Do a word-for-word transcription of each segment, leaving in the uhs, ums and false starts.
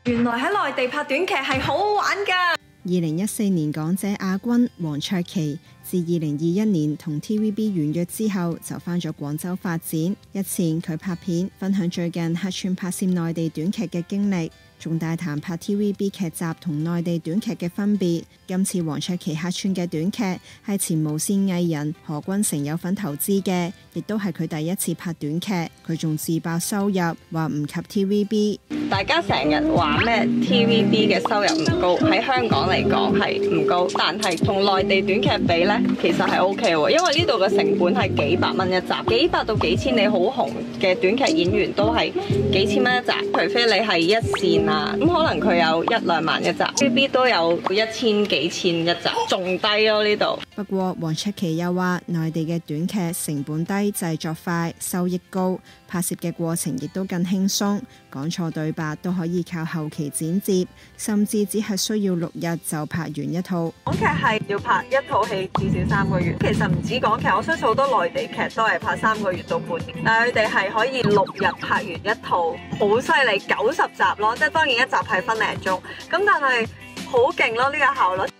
原來喺內地拍短劇係好好玩㗎。 二零一四年港姐亞軍黃卓琪，自二零二一年同 T V B 完約之後，就返咗廣州發展。日前佢拍片分享最近客串拍攝內地短劇嘅經歷，仲大談拍 T V B 劇集同內地短劇嘅分別。今次黃卓琪客串嘅短劇係前無線藝人何君成有份投資嘅，亦都係佢第一次拍短劇。佢仲自爆收入，話唔及 T V B。 大家成日話咩 T V B 嘅收入唔高，喺香港嚟講係唔高，但係同內地短劇比呢，其實係 O K 喎，因為呢度嘅成本係幾百蚊一集，幾百到幾千，你好紅嘅短劇演員都係幾千蚊一集，除非你係一線啊，咁可能佢有一兩萬一集 ，T V B 都有一千幾千一集，仲低咯呢度。 不過黃卓琪又話，內地嘅短劇成本低、製作快、收益高，拍攝嘅過程亦都更輕鬆，講錯對白都可以靠後期剪接，甚至只係需要六日就拍完一套。 港劇係要拍一套戲至少三個月，其實唔止港劇，我相信好多內地劇都係拍三個月到半年，但係佢哋係可以六日拍完一套，好犀利，九十集咯，即係當然一集係分零鐘，咁但係好勁咯呢個效率。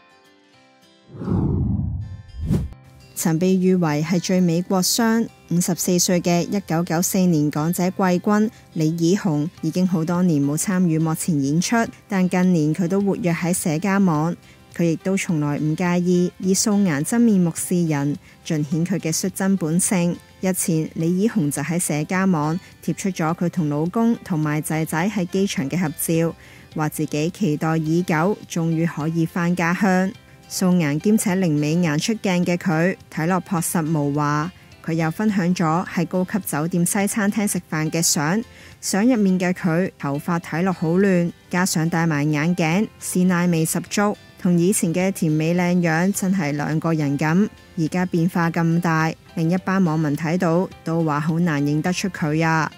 曾被譽為係最美國雙五十四歲嘅一九九四年港姐季軍李綺紅，已經好多年冇參與幕前演出，但近年佢都活躍喺社交網。佢亦都從來唔介意以素顏真面目示人，盡顯佢嘅率真本性。日前李綺紅就喺社交網貼出咗佢同老公同埋仔仔喺機場嘅合照，話自己期待已久，終於可以返家鄉。素顏兼且零美顏出鏡嘅佢，睇落樸實無華。佢又分享咗喺高級酒店西餐廳食飯嘅相，相入面嘅佢頭髮睇落好亂，加上戴埋眼鏡，師奶味十足，同以前嘅甜美靚樣真係兩個人咁。而家變化咁大，另一班網民睇到都話好難認得出佢啊。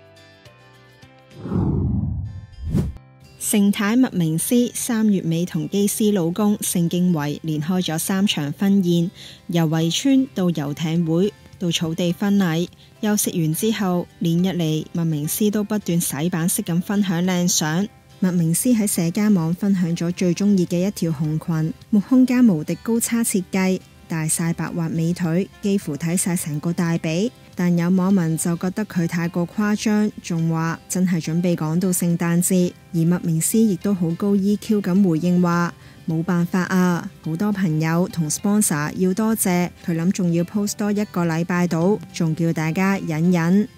盛太麥明詩三月尾同機師老公盛敬偉連開咗三場婚宴，由圍村到遊艇會到草地婚禮。休息完之後，連日嚟麥明詩都不斷洗版式咁分享靚相。麥明詩喺社交網分享咗最中意嘅一條紅裙，木胸加無敵高叉設計，大晒白滑美腿，幾乎睇晒成個大髀。但有網民就覺得佢太過誇張，仲話真係準備趕到聖誕節。而麥明詩亦都好高 E Q 咁回應話，冇辦法啊，好多朋友同 sponsor 要多謝，佢諗仲要 post 多一個禮拜到，仲叫大家忍忍。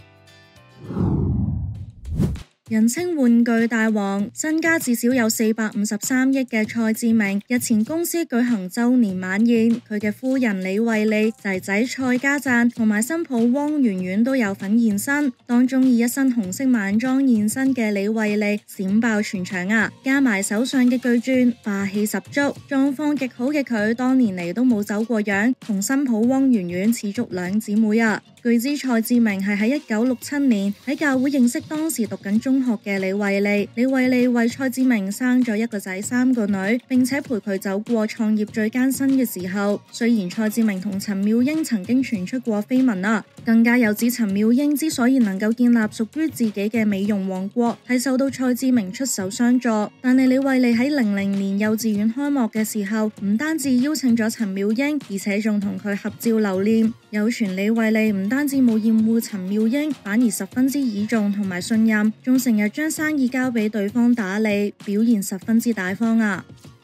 人稱玩具大王，身家至少有四百五十三億嘅蔡志明，日前公司舉行周年晚宴，佢嘅夫人李慧莉、仔仔蔡家贊同埋新抱汪圓圓都有份現身。當中以一身紅色晚裝現身嘅李慧莉閃爆全場啊！加埋手上嘅巨鑽，霸氣十足，狀況極好嘅佢，多年嚟都冇走過樣，同新抱汪圓圓似足兩姊妹啊！據知蔡志明係喺一九六七年喺教會認識當時讀緊中學嘅李慧莉，李慧莉為蔡志明生咗一個仔三個女，並且陪佢走過創業最艱辛嘅時候。雖然蔡志明同陳妙英曾經傳出過緋聞啦，更加有指陳妙英之所以能夠建立屬於自己嘅美容王國，係受到蔡志明出手相助。但係李慧莉喺零零年幼稚園開幕嘅時候，唔單止邀請咗陳妙英，而且仲同佢合照留念。有傳李慧莉唔單止冇厭惡陳妙英，反而十分之倚重同埋信任，仲成日將生意交俾對方打理，表現十分之大方啊。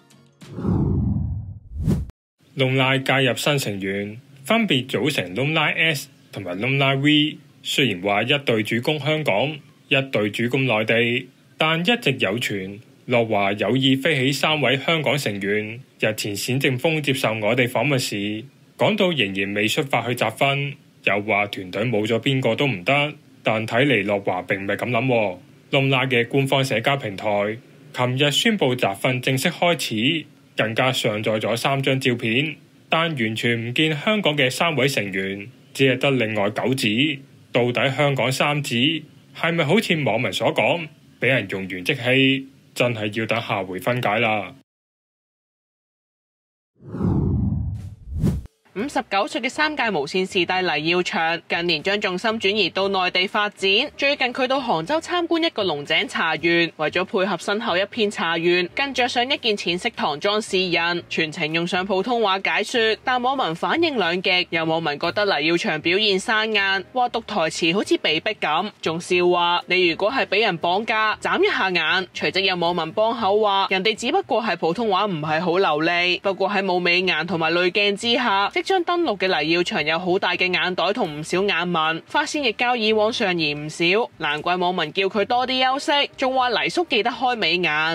Lumla 介入新成員，分別組成 Lumla S 同埋 Lumla V。雖然話一隊主攻香港，一隊主攻內地，但一直有傳樂華有意飛起三位香港成員。日前冼正峰接受我哋訪問時，講到仍然未出發去集訓，又話團隊冇咗邊個都唔得，但睇嚟樂華並唔係咁諗。Lumla嘅官方社交平台琴日宣布集訓正式開始，更加上載咗三張照片，但完全唔見香港嘅三位成員，只係得另外九子。到底香港三子係咪好似網民所講，俾人用完即棄？真係要等下回分解啦。 五十九歲嘅三屆無線視帝黎耀祥近年將重心轉移到內地發展。最近佢到杭州參觀一個龍井茶園，為咗配合身後一片茶園，更着上一件淺色唐裝示人，全程用上普通話解說。但網民反應兩極，有網民覺得黎耀祥表現生硬，話讀台詞好似被逼咁，仲笑話你如果係俾人綁架，眨一下眼。隨即有網民幫口話，人哋只不過係普通話唔係好流利，不過喺冇美顏同埋濾鏡之下，即將登陸嘅黎耀祥有好大嘅眼袋同唔少眼紋，髮線亦較以往上移唔少，難怪網民叫佢多啲休息，仲話黎叔記得開美顏。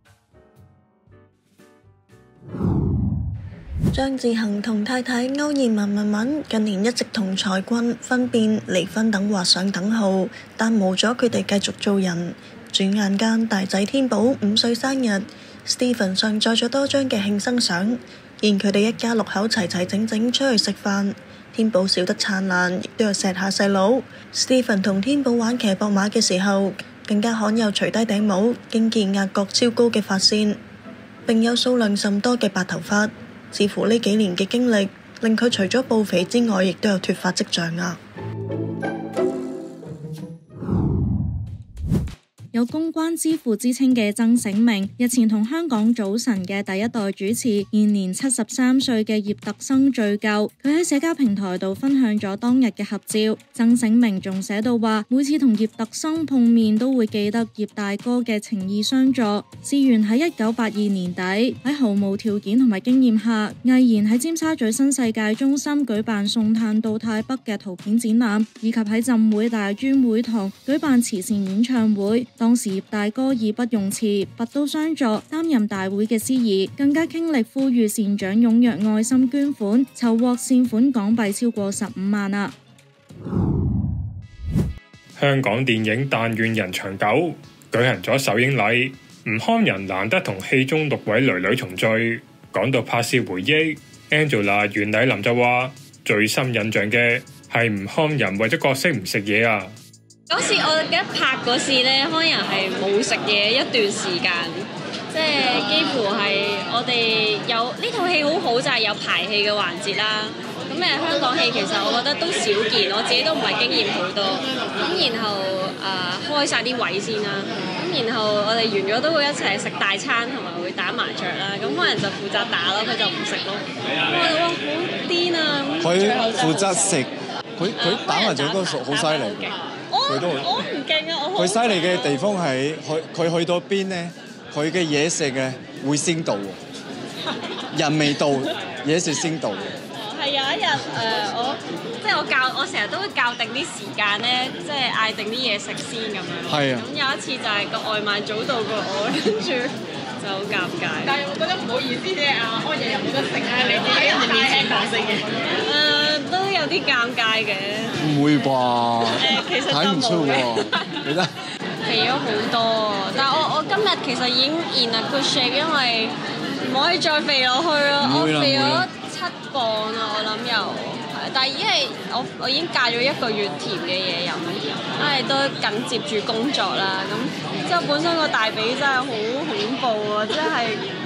張致恒同太太歐燕文文文近年一直同財困、分辨、離婚等畫上等號，但無阻佢哋繼續做人。轉眼間，大仔天寶五歲生日 ，Stephen 上載咗多張嘅慶生相。見佢哋一家六口齊齊整整出去食飯，天寶笑得燦爛，亦都有錫下細佬。Stephen 同天寶玩騎膊馬嘅時候，更加罕有除低頂帽，驚見額角超高嘅髮線，並有數量甚多嘅白頭髮。似乎呢幾年嘅經歷，令佢除咗暴肥之外，亦都有脫髮跡象啊！ 有公關之父之稱嘅曾醒明，日前同香港早晨嘅第一代主持，現年七十三歲嘅葉特生敘舊。佢喺社交平台度分享咗當日嘅合照。曾醒明仲寫到話，每次同葉特生碰面都會記得葉大哥嘅情義相助。事源喺一九八二年底，喺毫無條件同埋經驗下，毅然喺尖沙咀新世界中心舉辦送炭到泰北嘅圖片展覽，以及喺浸會大專會堂舉辦慈善演唱會。當時葉大哥義不容辭，拔刀相助，擔任大會嘅司儀，更加傾力呼籲善長踴躍愛心捐款，籌獲善款港幣超過十五萬啊！ 香港電影《但願人長久》舉行咗首映禮，吳慷仁難得同戲中六位囡囡重聚，講到拍攝回憶 ，Angela 袁澧林就話最深印象嘅係吳慷仁為咗角色唔食嘢啊！ 嗰次我記得拍嗰次咧，慷仁係冇食嘢一段時間，即係幾乎係我哋有呢套戲好好就係有排戲嘅環節啦。咁誒香港戲其實我覺得都少見，我自己都唔係經驗好多。咁然後誒、呃、開晒啲位先啦，咁然後我哋完咗都會一齊食大餐同埋會打麻雀啦。咁慷仁就負責打咯，佢就唔食咯。我覺得哇好癲啊！ 佢負責食，佢佢打麻雀都好犀利。佢都我唔勁啊！我佢犀利嘅地方係佢佢去到邊咧，佢嘅嘢食嘅會先到，人未到，嘢食先到。 係有一日誒、呃，我即係我教我成日都會校定啲時間咧，即係嗌定啲嘢食先咁樣。係啊。咁有一次就係個外賣早到過我，跟住就好尷尬。但係我覺得唔好意思啫，阿康爺又冇得食啊！你自己喺人哋面前講食嘅。誒，都有啲尷尬嘅。 唔會啩？ 誒，其實睇唔出喎，你睇肥咗好多，但係我我今日其實已經 in a good shape，因為唔可以再肥落去咯。我肥咗七磅啦，我諗又，但係因為我我已經戒咗一個月甜嘅嘢飲，因為都緊接住工作啦。咁之後本身個大髀真係好恐怖啊，真係〜